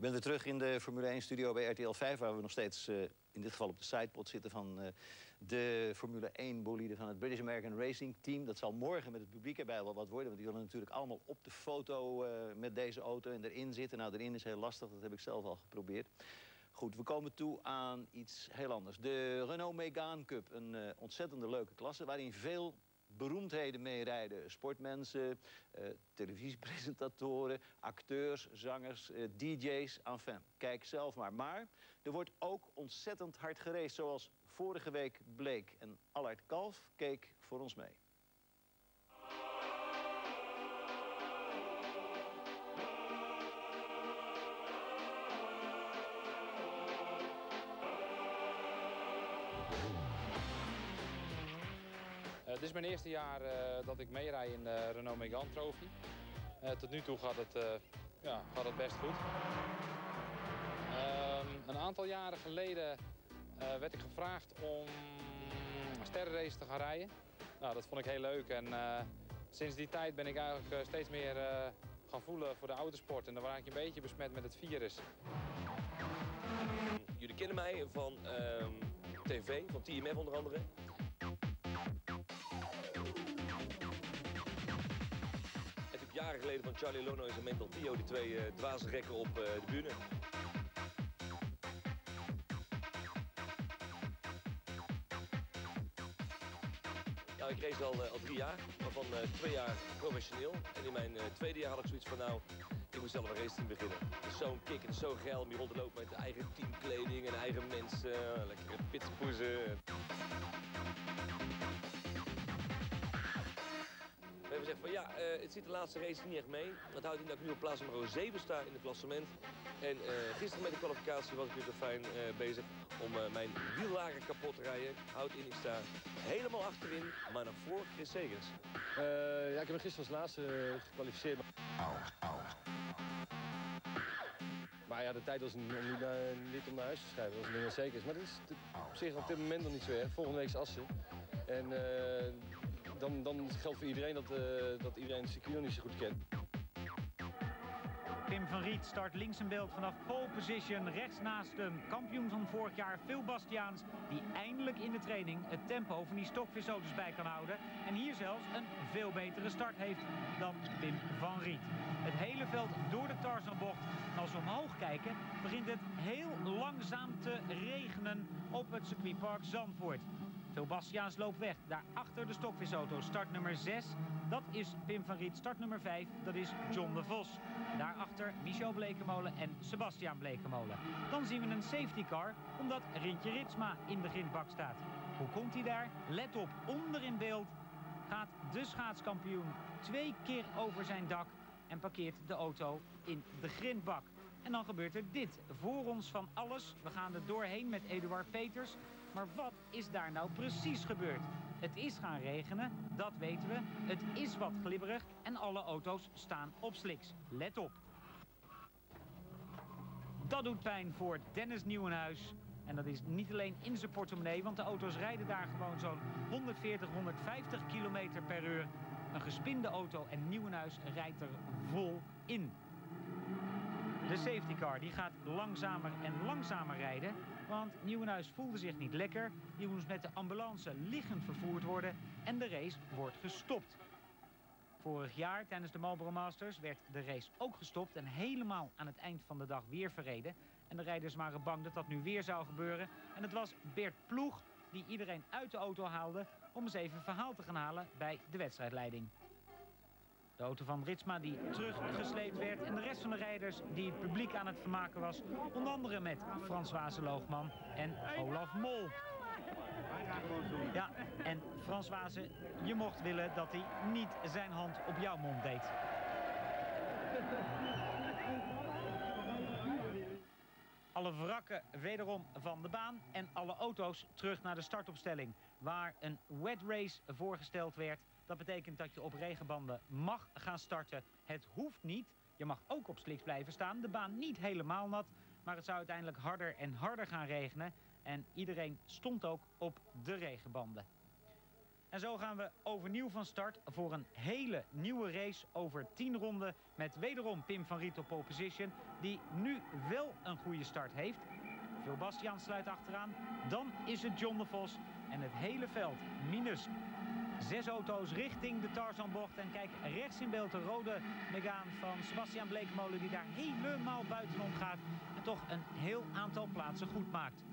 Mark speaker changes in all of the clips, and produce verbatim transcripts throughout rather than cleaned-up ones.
Speaker 1: ben weer terug in de Formule één studio bij R T L vijf... waar we nog steeds uh, in dit geval op de sidepod zitten van uh, de Formule één bolide van het British American Racing Team. Dat zal morgen met het publiek erbij wel wat worden. Want die willen natuurlijk allemaal op de foto uh, met deze auto en erin zitten. Nou, erin is heel lastig. Dat heb ik zelf al geprobeerd. Goed, we komen toe aan iets heel anders. De Renault Megane Cup, een uh, ontzettende leuke klasse... waarin veel beroemdheden meerijden. Sportmensen, uh, televisiepresentatoren, acteurs, zangers, uh, D J's. Enfin, kijk zelf maar. Maar er wordt ook ontzettend hard geraced, zoals vorige week bleek. En Allard Kalf keek voor ons mee.
Speaker 2: Uh, dit is mijn eerste jaar uh, dat ik meerij in de Renault Megane Trophy. Uh, tot nu toe gaat het, uh, ja, gaat het best goed. Uh, een aantal jaren geleden uh, werd ik gevraagd om een sterrenrace te gaan rijden. Nou, dat vond ik heel leuk en uh, sinds die tijd ben ik eigenlijk uh, steeds meer uh, gaan voelen voor de autosport. En dan raak je een beetje besmet met het virus.
Speaker 3: Jullie kennen mij van uh, tv, van T M F onder andere. Jaren geleden van Charlie Lono en Mental Tio, die twee uh, dwaze rekken op uh, de bühne. Nou, ik race al, uh, al drie jaar, waarvan uh, twee jaar professioneel. En in mijn uh, tweede jaar had ik zoiets van, nou, ik moet zelf een raceteam beginnen. Het is zo'n kick, het is zo geil om hier rond te lopen met eigen teamkleding en eigen mensen, uh, lekkere pitspoezen. We hebben gezegd van ja, uh, het zit de laatste race niet echt mee. Dat houdt in dat ik nu op plaats nummer zeven sta in het klassement. En uh, gisteren met de kwalificatie was ik weer zo fijn uh, bezig om uh, mijn wiellager kapot te rijden. Houdt in, ik sta helemaal achterin, maar naar voor Chris Segers.
Speaker 4: Uh, ja, ik heb me gisteren als laatste uh, gekwalificeerd. Au, au. Maar ja, de tijd was om niet, uh, niet om naar huis te schrijven, dat was niet zeker is. Maar dat is op zich op dit moment nog niet zo erg. Volgende week is Assen. En uh, dan, dan geldt voor iedereen dat, uh, dat iedereen het circuit nog niet zo goed kent.
Speaker 5: Pim van Riet start links in beeld vanaf pole position. Rechts naast hem kampioen van vorig jaar Phil Bastiaans. Die eindelijk in de training het tempo van die stokvisauto's bij kan houden. En hier zelfs een veel betere start heeft dan Pim van Riet. Het hele veld door de Tarzanbocht. En als we omhoog kijken begint het heel langzaam te regenen op het circuitpark Zandvoort. Phil Bastiaans loopt weg. Daarachter de stokvisauto. Start nummer zes, dat is Pim van Riet. Start nummer vijf, dat is John de Vos. Daarachter Michel Blekemolen en Sebastiaan Blekemolen. Dan zien we een safety car, omdat Rintje Ritsma in de grindbak staat. Hoe komt hij daar? Let op, onder in beeld gaat de schaatskampioen twee keer over zijn dak en parkeert de auto in de grindbak. En dan gebeurt er dit. Voor ons van alles. We gaan er doorheen met Eduard Peters. Maar wat is daar nou precies gebeurd? Het is gaan regenen, dat weten we. Het is wat glibberig en alle auto's staan op sliks. Let op. Dat doet pijn voor Dennis Nieuwenhuis. En dat is niet alleen in zijn portemonnee, want de auto's rijden daar gewoon zo'n honderdveertig, honderdvijftig kilometer per uur. Een gespinde auto en Nieuwenhuis rijdt er vol in. De safety car die gaat langzamer en langzamer rijden, want Nieuwenhuis voelde zich niet lekker. Die moest met de ambulance liggend vervoerd worden en de race wordt gestopt. Vorig jaar tijdens de Marlboro Masters werd de race ook gestopt en helemaal aan het eind van de dag weer verreden. En de rijders waren bang dat dat nu weer zou gebeuren. En het was Bert Ploeg die iedereen uit de auto haalde om eens even verhaal te gaan halen bij de wedstrijdleiding. De auto van Ritsma die teruggesleept werd en de rest van de rijders die het publiek aan het vermaken was. Onder andere met Françoise Loogman en Olaf Mol. Ja, en Françoise, je mocht willen dat hij niet zijn hand op jouw mond deed. Alle wrakken wederom van de baan en alle auto's terug naar de startopstelling. Waar een wet race voorgesteld werd. Dat betekent dat je op regenbanden mag gaan starten. Het hoeft niet. Je mag ook op sliks blijven staan. De baan niet helemaal nat. Maar het zou uiteindelijk harder en harder gaan regenen. En iedereen stond ook op de regenbanden. En zo gaan we overnieuw van start voor een hele nieuwe race over tien ronden. Met wederom Pim van Riet op pole position, die nu wel een goede start heeft. Phil Bastiaans sluit achteraan. Dan is het John de Vos en het hele veld minus zes auto's richting de Tarzanbocht. En kijk, rechts in beeld de rode Megane van Sebastian Bleekemolen, die daar helemaal buitenom gaat en toch een heel aantal plaatsen goed maakt.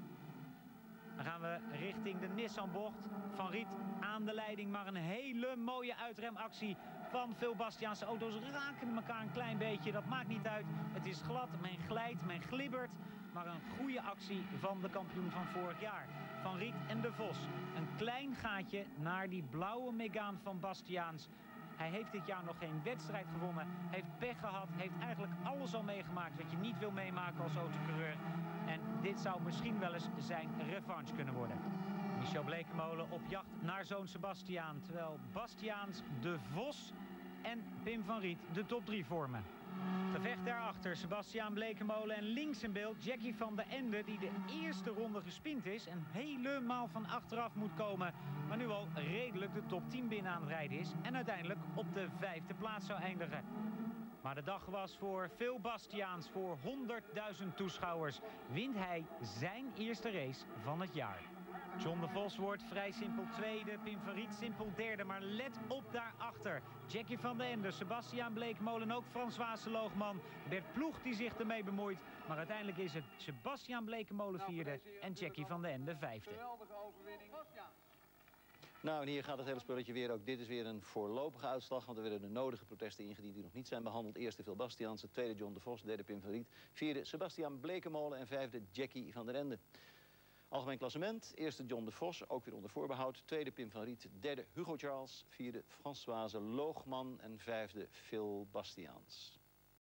Speaker 5: Dan gaan we richting de Nissanbocht. Van Riet aan de leiding, maar een hele mooie uitremactie van Phil Bastiaans. De auto's raken elkaar een klein beetje, dat maakt niet uit. Het is glad, men glijdt, men glibbert. Maar een goede actie van de kampioen van vorig jaar. Van Riet en de Vos. Een klein gaatje naar die blauwe Megane van Bastiaans. Hij heeft dit jaar nog geen wedstrijd gewonnen. Heeft pech gehad. Heeft eigenlijk alles al meegemaakt wat je niet wil meemaken als autocoureur. En dit zou misschien wel eens zijn revanche kunnen worden. Michel Bleekemolen op jacht naar zoon Sebastiaan. Terwijl Bastiaans, de Vos en Pim van Riet de top drie vormen. Gevecht daarachter, Sebastian Bleekemolen en links in beeld Jackie van der Ende, die de eerste ronde gespind is en helemaal van achteraf moet komen. Maar nu al redelijk de top tien binnen aan het rijden is en uiteindelijk op de vijfde plaats zou eindigen. Maar de dag was voor Phil Bastiaans, voor honderdduizend toeschouwers. Wint hij zijn eerste race van het jaar. John de Vos wordt vrij simpel tweede, Pim van Riet simpel derde. Maar let op daarachter. Jackie van der Ende, Sebastian Bleekemolen, ook Françoise Loogman. Bert Ploeg die zich ermee bemoeit. Maar uiteindelijk is het Sebastian Bleekemolen vierde en Jackie van der Ende vijfde.
Speaker 6: Geweldige overwinning.
Speaker 1: Nou, en hier gaat het hele spulletje weer. Ook dit is weer een voorlopige uitslag, want er werden de nodige protesten ingediend die nog niet zijn behandeld. Eerste Phil Bastiaans, tweede John de Vos, derde Pim van Riet, vierde Sebastian Bleekemolen en vijfde Jackie van der Ende. Algemeen klassement, eerste John de Vos, ook weer onder voorbehoud. Tweede Pim van Riet, derde Hugo Charles, vierde Françoise Loogman en vijfde Phil Bastiaans.